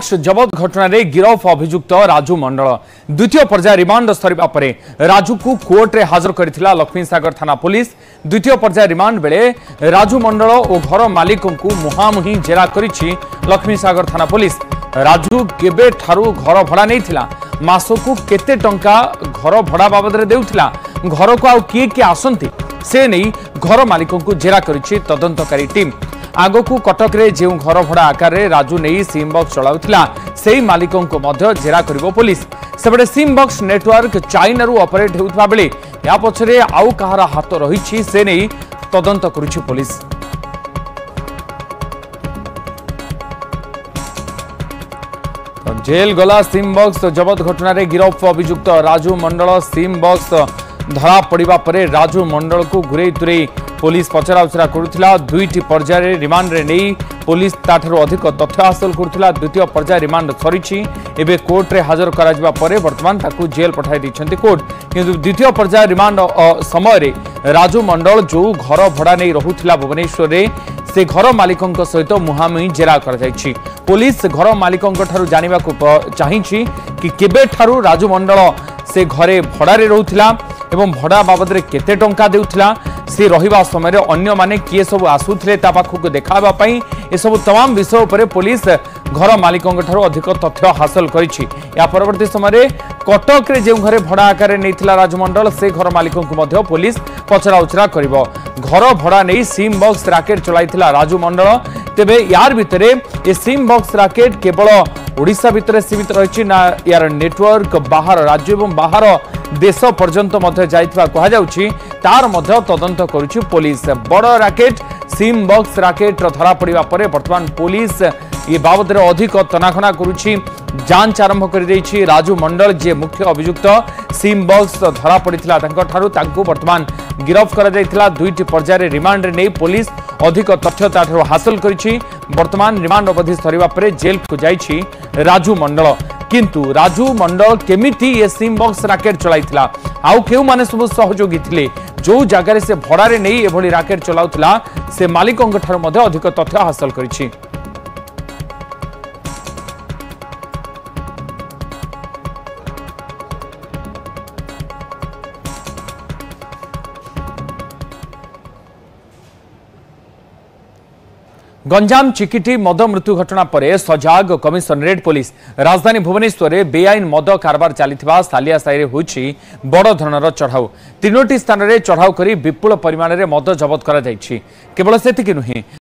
जबत घटना रे गिरफ अभियुक्त राजू मंडल द्वितीय पर्याय रिमांड सरिबा परे राजू को कोर्ट रे हाजर करथिला लक्ष्मीसागर थाना पुलिस। द्वितीय पर्याय रिमांड बेले राजू मंडल और घर मालिक को मुहामुही जेरा करिछि लक्ष्मीसागर थाना पुलिस। राजू केबे ठारू घर भड़ा नैथिला, मासकू केते टंका घर भड़ा बाबद रे देउथिला, घर को आउ किए आसंती से नहीं घर मालिक को जेरा करिछि तदंतकारी टीम। आगकू कटक रे जो घर भड़ा आकार रे राजू नहीं सिम बॉक्स चलाउथिला सेही मालिकों को मध्य जेरा करिवो पुलिस। सेबडे सिम बॉक्स नेटवर्क चाइना रु ऑपरेट हेउथबा बेले या पछरे आउ कहार हाथ रहिछि से नहीं तदंत करुछि पुलिस। जेल गला सिम बॉक्स जबत घटना रे गिरफ अभियुक्त राजू मंडल। सिम बॉक्स धरा पड़िबा परे राजू मंडल को घुरे तुरे पुलिस पचराउचरा करुथिला। दुईटी पर्याय रिमांड रे नहीं पुलिस ताठरो अधिक तथ्य हासिल करुथिला। द्वितीय पर्याय रिमांड सरिछि, एबे कोर्ट रे हाजर करा जिबा परे वर्तमान ताकू जेल पठाई दैछन्ती कोर्ट। किंतु द्वितीय पर्याय रिमांड समय रे राजू मंडल जो घर भड़ा नहीं रहुथिला भुवनेश्वर रे से घर मालिकों सहित मुहामुही जेरा कर जाइछि। पुलिस घर मालिकों ठारू जानिबा को चाहिछि कि केबे ठारू राजू मंडल से घरे भड़ा रे रहुथिला एवं भड़ा बाबद रे केते टंका देउथिला, से रहिबा समय रे अन्य माने किए सब आसुथिले ता पाखु देखाबा पई ए सब तमाम विषय उपरे पुलिस घर मालिकों ठारू अधिक तथ्य हासिल करिछि। या परवर्ती समय रे कटक रे जे घरे भड़ा आकार नैथिला राजू मंडल से घर मालिकों को मध्य पुलिस पचरा उचरा करिवो। घर भड़ा नहीं सिम बॉक्स राकेट चलाइथिला राजू मंडल। तेबे यार भितरे ए सिम बॉक्स राकेट केवल ओडिशा भितरे सीमित रहिछि ना यार नेटवर्क बाहर राज्य एवं बाहर देश पर्यंत मध्य जाइथिबा कहा जाउछि, तार मध्य तदंत करुछि पुलिस। बड़ राकेट सिम बॉक्स राकेट धरा पड़िबा परे वर्तमान पुलिस ये बाबद रे अधिक तनाखना करुछि, जांच आरंभ कर दैछि। राजू मंडल जे मुख्य अभियुक्त सिम बॉक्स धरा पड़िथिला तांको वर्तमान गिरफ करा जायथिला। दुईटी पर्याय रिमांड रे नै पुलिस अधिक तथ्य ताठरो हासिल करिछि। वर्तमान रिमांड अवधि सरिबा परे जेल को जाइछि राजू मंडल। किंतु राजू मंडल केमिति ये सिम बॉक्स राकेट चलाइथिला, आउ केउ माने सब सहयोगी थिले जो जगह से भड़ा रे नै एभली राकेट चलाउथिला से मालिकों ठारो मध्ये अधिक तथ्य हासिल करिछि। गंजाम चिकिटी मद मृत्यु घटना पर सजाग कमिशनरेट पुलिस। राजधानी भुवनेश्वर में बेआईन मद कारबार चलिथिबा सालिया साई रे होछि बड़ धरणर चढ़ाऊ। तीनोटी स्थान रे चढ़ाऊ करी विपुल परिमाण रे मद जबत करा जायछि। केवल सेतिकि नुहे